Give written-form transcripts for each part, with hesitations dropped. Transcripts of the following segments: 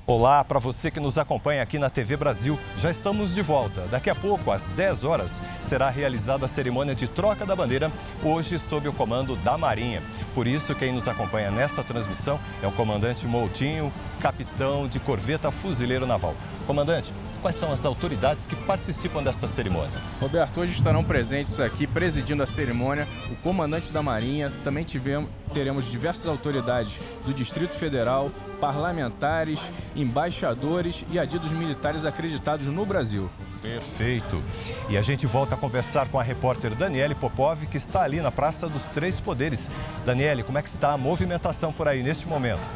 Olá para você que nos acompanha aqui na TV Brasil. Já estamos de volta. Daqui a pouco, às 10 horas, será realizada a cerimônia de troca da bandeira, hoje sob o comando da Marinha. Por isso, quem nos acompanha nesta transmissão é o comandante Moutinho, capitão de corveta Fuzileiro Naval. Comandante, quais são as autoridades que participam desta cerimônia? Roberto, hoje estarão presentes aqui, presidindo a cerimônia, o comandante da Marinha. Também teremos diversas autoridades do Distrito Federal, parlamentares, embaixadores e adidos militares acreditados no Brasil. Perfeito. E a gente volta a conversar com a repórter Daniele Popov, que está ali na Praça dos Três Poderes. Daniele, como é que está a movimentação por aí neste momento?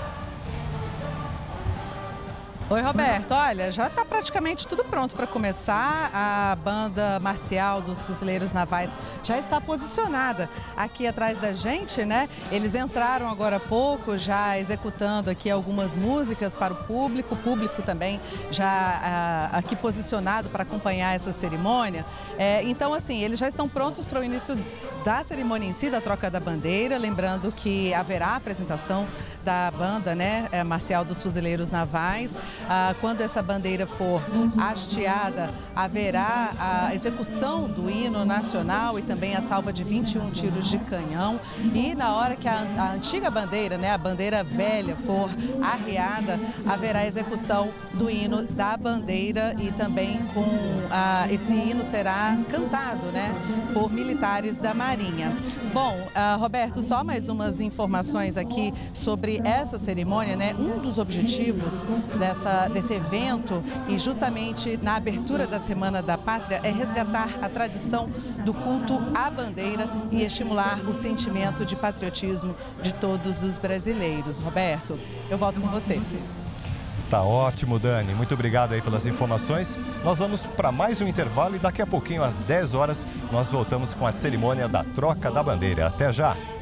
Oi, Roberto. Olha, já está praticamente tudo pronto para começar. A banda marcial dos Fuzileiros Navais já está posicionada aqui atrás da gente, né? Eles entraram agora há pouco, já executando aqui algumas músicas para o público também já aqui posicionado para acompanhar essa cerimônia. Então, assim, eles já estão prontos para o início da cerimônia em si, da troca da bandeira. Lembrando que haverá a apresentação da banda, né, marcial dos Fuzileiros Navais. Quando essa bandeira for hasteada, haverá a execução do hino nacional e também a salva de 21 tiros de canhão. E na hora que a antiga bandeira, né, a bandeira velha, for arreada, haverá a execução do hino da bandeira e também esse hino será cantado, né, por militares da Marinha. Bom, Roberto, só mais umas informações aqui sobre essa cerimônia, né? Um dos objetivos desse evento e justamente na abertura da Semana da Pátria é resgatar a tradição do culto à bandeira e estimular o sentimento de patriotismo de todos os brasileiros. Roberto, eu volto com você. Tá ótimo, Dani. Muito obrigado aí pelas informações. Nós vamos para mais um intervalo e daqui a pouquinho, às 10 horas, nós voltamos com a cerimônia da troca da bandeira. Até já!